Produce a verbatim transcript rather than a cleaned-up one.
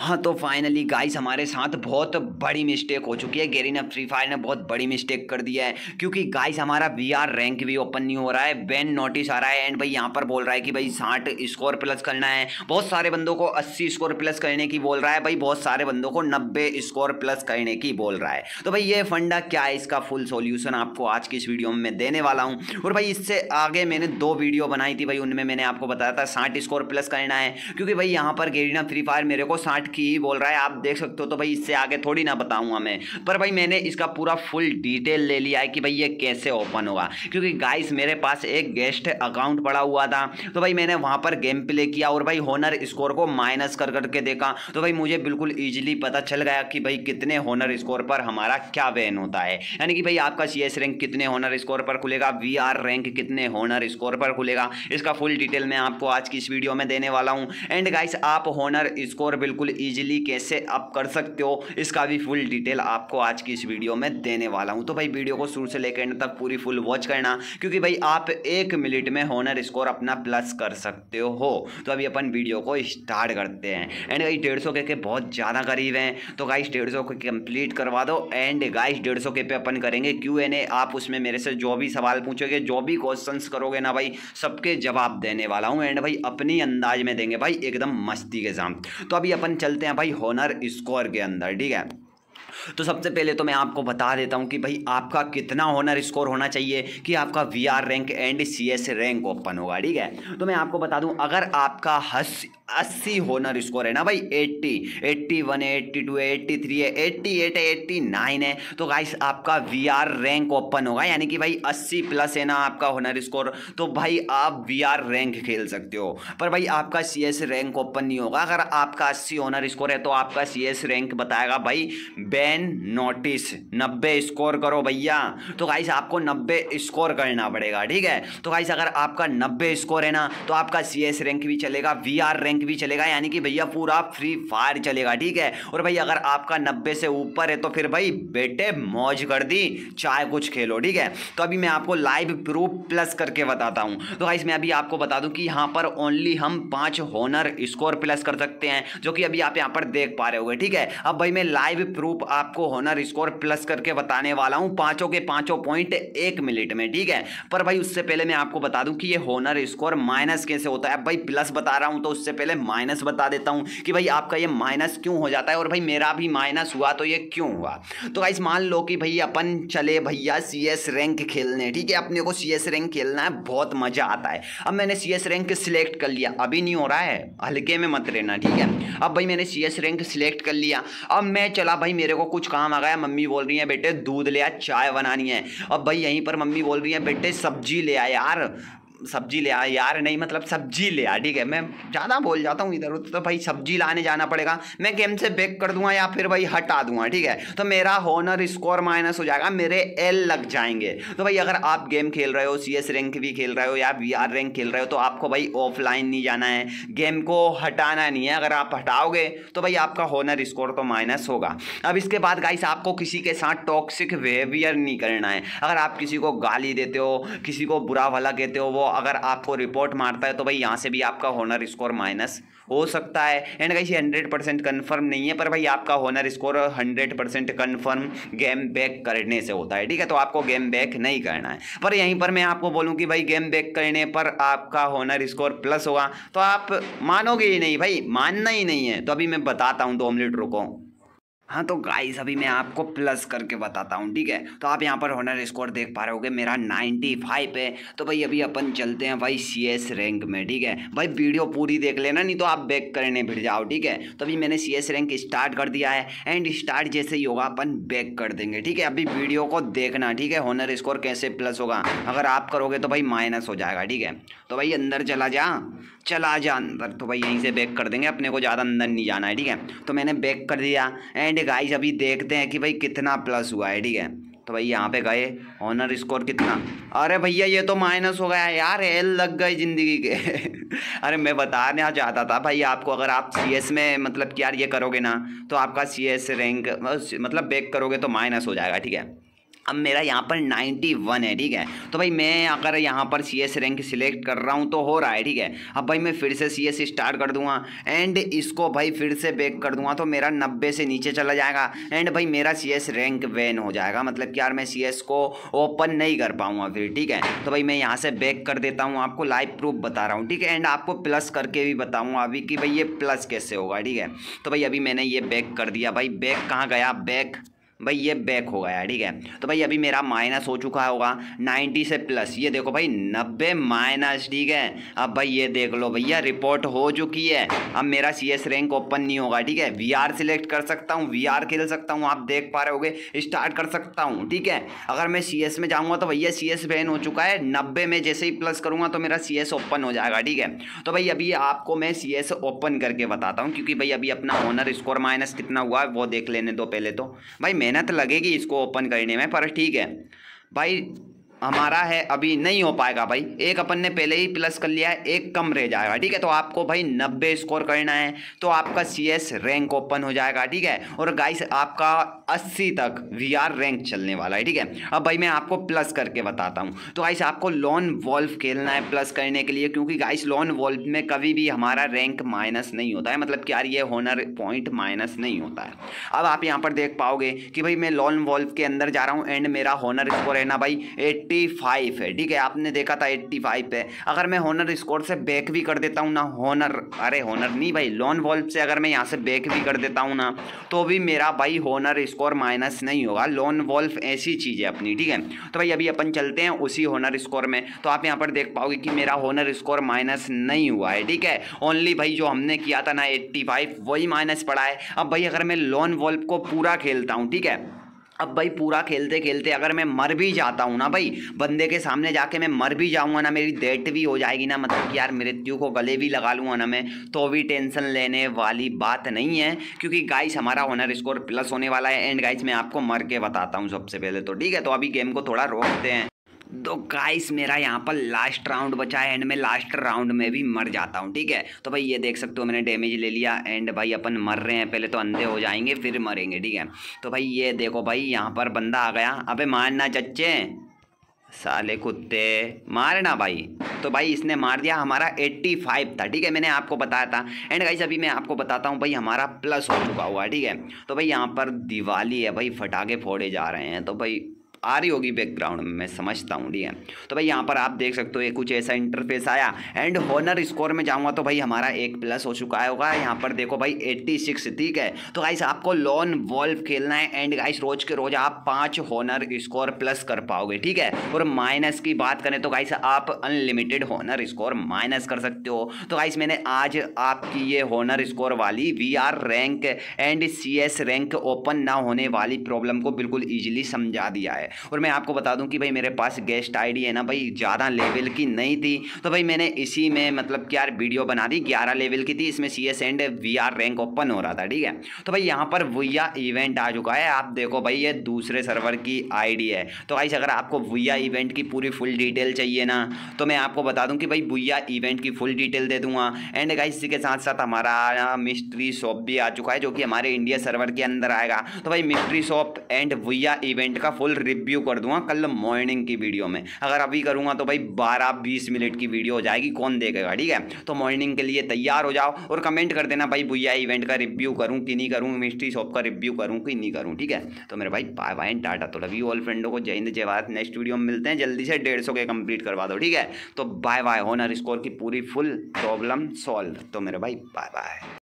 हाँ तो finally guys हमारे साथ बहुत बड़ी मिस्टेक हो चुकी है। गैरीना फ्री फायर ने बहुत बड़ी मिस्टेक कर दिया है, क्योंकि गाइस हमारा वीआर रैंक भी ओपन नहीं हो रहा है, बैन नोटिस आ रहा है। एंड भाई यहाँ पर बोल रहा है कि भाई साठ स्कोर प्लस करना है, बहुत सारे बंदों को अस्सी स्कोर प्लस करने की बोल रहा है, भाई बहुत सारे बंदों को नब्बे स्कोर प्लस करने की बोल रहा है। तो भाई ये फंडा क्या है, इसका फुल सोल्यूशन आपको आज की इस वीडियो में मैं देने वाला हूँ। और भाई इससे आगे मैंने दो वीडियो बनाई थी भाई, उनमें मैंने आपको बताया था साठ स्कोर प्लस करना है, क्योंकि भाई यहाँ पर गैरीना फ्री फायर मेरे को साठ की ही बोल रहा है, आप देख सकते हो। तो भाई इससे आगे थोड़ी ना बताऊंगा मैं, पर भाई मैंने इसका पूरा फुल डिटेल ले लिया है कि भाई ये कैसे ओपन होगा। क्योंकि गाइस मेरे पास एक गेस्ट अकाउंट पड़ा हुआ था, तो भाई मैंने वहां पर गेम प्ले किया और भाई होनर स्कोर को माइनस कर करके देखा, तो भाई मुझे बिल्कुल इजीली पता चल गया कि भाई कितने होनर स्कोर पर हमारा क्या बैन होता है। यानी कि भाई आपका सीएस रैंक कितने होनर स्कोर पर खुलेगा, वीआर रैंक कितने होनर स्कोर पर खुलेगा, इसका फुल डिटेल मैं आपको आज की इस वीडियो में देने वाला हूं। एंड गाइस आप होनर स्कोर बिल्कुल इजीली कैसे अप कर सकते हो, इसका भी फुल डिटेल आपको आज की इस वीडियो में देने वाला हूं। तो भाई वीडियो को शुरू से लेकर एंड तक पूरी फुल वॉच करना, क्योंकि भाई आप एक मिनट में होनर स्कोर अपना प्लस कर सकते हो। तो अभी अपन वीडियो को स्टार्ट करते हैं। एंड गाइस डेढ़ सौ के, के बहुत ज़्यादा करीब हैं, तो गाइस डेढ़ सौ के कंप्लीट करवा दो। एंड गाइस डेढ़ सौ के पे अपन करेंगे क्यू एन ए, आप उसमें मेरे से जो भी सवाल पूछोगे, जो भी क्वेश्चंस करोगे ना भाई, सबके जवाब देने वाला हूँ। एंड भाई अपनी अंदाज में देंगे भाई, एकदम मस्ती के साथ। तो अभी अपन चलते हैं भाई होनर स्कोर के अंदर, ठीक है। तो सबसे पहले तो मैं आपको बता देता हूं कि भाई आपका कितना होनर स्कोर होना चाहिए कि आपका VR rank and CS rank open होगा, ठीक है। तो मैं आपको बता दूं, अगर आपका हस अस्सी होनर स्कोर है ना भाई, अस्सी, इक्यासी है, बयासी, तिरासी है, अट्ठासी है, नवासी है, तो गाइस आपका वीआर रैंक ओपन होगा। यानी कि भाई अस्सी प्लस है ना आपका होनर स्कोर, तो भाई आप वीआर रैंक खेल सकते हो। पर भाई आपका सीएस रैंक ओपन नहीं होगा। अगर आपका अस्सी होनर स्कोर है तो आपका सीएस रैंक बताएगा भाई बैन नोटिस, नब्बे स्कोर करो भैया। तो गाइस आपको नब्बे स्कोर करना पड़ेगा, ठीक है। तो गाइस अगर आपका नब्बे स्कोर है ना, तो आपका सीएस रैंक भी चलेगा, वीआर रैंक भी चलेगा, यानी कि भैया पूरा फ्री फायर चलेगा, ठीक है। और भाई अगर आपका नब्बे से ऊपर है तो फिर भाई बेटे मौज कर दी, चाहे कुछ खेलो, ठीक है। तो अभी मैं आपको लाइव प्रूफ प्लस करके बताता हूं। तो गाइस मैं अभी आपको बता दूं कि यहां पर ओनली हम पांच होनर स्कोर प्लस कर सकते हैं, जो कि अभी आप यहां पर देख पा रहे होगे, ठीक है। अब भाई मैं लाइव प्रूफ आपको होनर स्कोर प्लस करके बताने वाला हूं, पांचों के पांचों पॉइंट एक मिनट में, ठीक है। पर भाई उससे पहले मैं आपको बता दूं कि ये होनर स्कोर माइनस कैसे होता है। अब भाई प्लस बता रहा हूं तो उससे पहले माइनस बता देता हूं कि भाई आपका ये माइनस क्यों हो जाता है, और भाई मेरा भी माइनस हुआ तो ये क्यों हुआ। तो गाइस मान लो कि भाई अपन चले भैया सीएस रैंक खेलने, ठीक है। अपने को सीएस रैंक खेलना है, बहुत मजा आता है। अब मैंने सीएस रैंक सिलेक्ट कर लिया, अभी नहीं हो रहा है, हल्के में मत रहना, ठीक है। अब भाई मैंने सीएस रैंक सिलेक्ट कर लिया। अब मैं चला भाई, मेरे को कुछ काम आ गया, मम्मी बोल रही है बेटे दूध ले आ, चाय बनानी है। अब भाई यहीं पर मम्मी बोल रही है बेटे सब्जी ले आ यार, सब्जी ले आ यार, नहीं मतलब सब्जी ले आ, ठीक है। मैं ज़्यादा बोल जाता हूँ इधर उधर, तो भाई सब्जी लाने जाना पड़ेगा। मैं गेम से बैक कर दूंगा या फिर भाई हटा दूंगा, ठीक है। तो मेरा होनर स्कोर माइनस हो जाएगा, मेरे एल लग जाएंगे। तो भाई अगर आप गेम खेल रहे हो, सीएस रैंक भी खेल रहे हो या वीआर रैंक खेल रहे हो, तो आपको भाई ऑफलाइन नहीं जाना है, गेम को हटाना नहीं है। अगर आप हटाओगे तो भाई आपका होनर स्कोर तो माइनस होगा। अब इसके बाद गाइस आपको किसी के साथ टॉक्सिक बिहेवियर नहीं करना है। अगर आप किसी को गाली देते हो, किसी को बुरा भला कहते हो, वो अगर आपको रिपोर्ट मारता है तो भाई यहाँ से भी आपका होनर स्कोर माइनस हो सकता है। एंड गाइस ये हंड्रेड परसेंट कन्फर्म नहीं है, पर भाई आपका honour score hundred percent confirm game back करने से होता है, ठीक है। तो आपको गेम बैक नहीं करना है। पर यहीं पर मैं आपको बोलूं कि भाई गेम बैक करने पर आपका होनर स्कोर प्लस होगा, तो आप मानोगे ही नहीं भाई, मानना ही नहीं है। तो अभी मैं बताता हूँ, दो मिनट रुको। हाँ तो गाइस अभी मैं आपको प्लस करके बताता हूँ, ठीक है। तो आप यहाँ पर होनर स्कोर देख पा रहे होगे, मेरा पचानवे है। तो भाई अभी अपन चलते हैं भाई सीएस रैंक में, ठीक है। भाई वीडियो पूरी देख लेना, नहीं तो आप बैक करने भिड़ जाओ, ठीक है। तो अभी मैंने सीएस रैंक स्टार्ट कर दिया है, एंड स्टार्ट जैसे ही होगा अपन बैक कर देंगे, ठीक है। अभी वीडियो को देखना, ठीक है, होनर स्कोर कैसे प्लस होगा। अगर आप करोगे तो भाई माइनस हो जाएगा, ठीक है। तो भाई अंदर चला जा, चला जा अंदर। तो भाई यहीं से बैक कर देंगे, अपने को ज़्यादा अंदर नहीं जाना है, ठीक है। तो मैंने बैक कर दिया, एंड गाइस अभी देखते हैं कि भाई कितना प्लस हुआ है, ठीक है। तो भाई यहाँ पे गए, ऑनर स्कोर कितना, अरे भैया ये तो माइनस हो गया यार, एल लग गई जिंदगी के अरे मैं बताना चाहता था भाई आपको, अगर आप सीएस में मतलब कि यार ये करोगे ना, तो आपका सीएस रैंक मतलब बैक करोगे तो माइनस हो जाएगा, ठीक है। अब मेरा यहाँ पर नाइन्टी वन है, ठीक है। तो भाई मैं अगर यहाँ पर सी एस रैंक सिलेक्ट कर रहा हूँ तो हो रहा है, ठीक है। अब भाई मैं फिर से सी एस स्टार्ट कर दूंगा एंड इसको भाई फिर से बैक कर दूंगा तो मेरा नब्बे से नीचे चला जाएगा एंड भाई मेरा सी एस रैंक वैन हो जाएगा, मतलब कि यार मैं सी एस को ओपन नहीं कर पाऊंगा फिर, ठीक है। तो भाई मैं यहाँ से बैक कर देता हूँ, आपको लाइव प्रूफ बता रहा हूँ, ठीक है। एंड आपको प्लस करके भी बताऊँगा अभी कि भाई ये प्लस कैसे होगा, ठीक है। तो भाई अभी मैंने ये बैक कर दिया, भाई बैक कहाँ गया, बैक भाई ये बैक हो गया, ठीक है। तो भाई अभी मेरा माइनस हो चुका होगा नब्बे से प्लस, ये देखो भाई नब्बे माइनस, ठीक है। अब भाई ये देख लो भैया रिपोर्ट हो चुकी है। अब मेरा सी एस रैंक ओपन नहीं होगा, ठीक है। वी आर सिलेक्ट कर सकता हूँ, वी आर खेल सकता हूँ, आप देख पा रहे होगे, स्टार्ट कर सकता हूँ, ठीक है। अगर मैं सी एस में जाऊँगा तो भैया सी एस बैन हो चुका है, नब्बे में जैसे ही प्लस करूँगा तो मेरा सी एस ओपन हो जाएगा, ठीक है। तो भाई अभी आपको मैं सी एस ओपन करके बताता हूँ, क्योंकि भाई अभी अपना ऑनर स्कोर माइनस कितना हुआ है वो देख लेने दो पहले। तो भाई मेहनत लगेगी इसको ओपन करने में, पर ठीक है भाई हमारा है अभी नहीं हो पाएगा भाई, एक अपन ने पहले ही प्लस कर लिया है, एक कम रह जाएगा, ठीक है। तो आपको भाई नब्बे स्कोर करना है तो आपका सी एस रैंक ओपन हो जाएगा, ठीक है। और गाइस आपका अस्सी तक वी आर रैंक चलने वाला है, ठीक है। अब भाई मैं आपको प्लस करके बताता हूँ। तो गाइस आपको लॉन वॉल्फ खेलना है प्लस करने के लिए, क्योंकि गाइस लॉन वॉल्फ में कभी भी हमारा रैंक माइनस नहीं होता है, मतलब कि यार ये होनर पॉइंट माइनस नहीं होता है। अब आप यहाँ पर देख पाओगे कि भाई मैं लॉन वॉल्फ के अंदर जा रहा हूँ एंड मेरा होनर स्कोर है ना भाई पचासी है, ठीक है। आपने देखा था पचासी पे, अगर मैं होनर स्कोर से बैक भी कर देता हूँ ना, होनर अरे होनर नहीं भाई लॉन वॉल्फ से अगर मैं यहाँ से बैक भी कर देता हूँ ना तो भी मेरा भाई होनर स्कोर माइनस नहीं होगा। लॉन वॉल्फ ऐसी चीज़ है अपनी, ठीक है। तो भाई अभी अपन चलते हैं उसी होनर स्कोर में, तो आप यहाँ पर देख पाओगे कि मेरा होनर स्कोर माइनस नहीं हुआ है, ठीक है। ओनली भाई जो हमने किया था ना पचासी वही माइनस पड़ा है। अब भाई अगर मैं लॉन वॉल्फ को पूरा खेलता हूँ, ठीक है, अब भाई पूरा खेलते खेलते अगर मैं मर भी जाता हूँ ना भाई, बंदे के सामने जाके मैं मर भी जाऊँगा ना, मेरी डेथ भी हो जाएगी ना, मतलब कि यार मृत्यु को गले भी लगा लूँगा ना मैं, तो भी टेंशन लेने वाली बात नहीं है, क्योंकि गाइस हमारा ऑनर स्कोर प्लस होने वाला है। एंड गाइस मैं आपको मर के बताता हूँ सबसे पहले तो, ठीक है। तो अभी गेम को थोड़ा रोकते हैं। तो गाइस मेरा यहाँ पर लास्ट राउंड बचा है एंड मैं लास्ट राउंड में भी मर जाता हूँ, ठीक है। तो भाई ये देख सकते हो मैंने डैमेज ले लिया एंड भाई अपन मर रहे हैं, पहले तो अंधे हो जाएंगे फिर मरेंगे, ठीक है। तो भाई ये देखो भाई यहाँ पर बंदा आ गया, अबे मारना चच्चे साले कुत्ते मारना भाई। तो भाई इसने मार दिया, हमारा पचासी था, ठीक है, मैंने आपको बताया था। एंड गाइस अभी मैं आपको बताता हूँ भाई हमारा प्लस हो चुका हुआ है, ठीक है। तो भाई यहाँ पर दिवाली है भाई, फटाके फोड़े जा रहे हैं, तो भाई आ रही होगी बैकग्राउंड में, मैं समझता हूँ, ठीक है। तो भाई यहाँ पर आप देख सकते हो ये कुछ ऐसा इंटरफेस आया एंड होनर स्कोर में जाऊँगा तो भाई हमारा एक प्लस हो चुका होगा। यहाँ पर देखो भाई छियासी, ठीक है। तो गाइस आपको लॉन वॉल्फ खेलना है एंड गाइस रोज के रोज आप पाँच होनर स्कोर प्लस कर पाओगे, ठीक है। और माइनस की बात करें तो गाइस आप अनलिमिटेड होनर स्कोर माइनस कर सकते हो। तो गाइस मैंने आज आपकी ये होनर स्कोर वाली V R rank and C S rank open ना होने वाली प्रॉब्लम को बिल्कुल ईजिली समझा दिया है। और मैं आपको बता दूं कि भाई मेरे पास गेस्ट आईडी है ना भाई, ज़्यादा लेवल की नहीं थी, तो भाई मैंने इसी में मतलब कि यार वीडियो बना दी, ग्यारह लेवल की थी, इसमें C S and V R rank open हो रहा था, ठीक है। तो भाई यहाँ पर वुया इवेंट आ चुका है, आप देखो भाई ये दूसरे सर्वर की आईडी है। तो गाइस अगर आपको वुया इवेंट की पूरी फुल डिटेल चाहिए ना तो मैं आपको बता दूं कि भाई वुया इवेंट की फुल डिटेल दे दूंगा। एंड गाइस इसी के साथ साथ हमारा मिस्ट्री शॉप भी आ चुका है जो कि हमारे इंडिया सर्वर के अंदर आएगा। तो भाई मिस्ट्री शॉप एंड वुया इवेंट का फुल रिव्यू कर दूंगा कल मॉर्निंग की वीडियो में। अगर अभी करूंगा तो भाई बारह बीस मिनट की वीडियो हो जाएगी, कौन देखेगा, ठीक है। तो मॉर्निंग के लिए तैयार हो जाओ और कमेंट कर देना भाई वुया इवेंट का रिव्यू करूं कि नहीं करूं, मिस्ट्री शॉप का रिव्यू करूं कि नहीं करूं, ठीक है। तो मेरे भाई बाय बाय टाटा, तो लव यू ऑल फ्रेंडों को, जय हिंद जय भारत। नेक्स्ट वीडियो में मिलते हैं, जल्दी से डेढ़ सौ के कंप्लीट करवा दो, ठीक है। तो बाय बाय, होनर स्कोर की पूरी फुल प्रॉब्लम सॉल्व। तो मेरे भाई बाय बाय।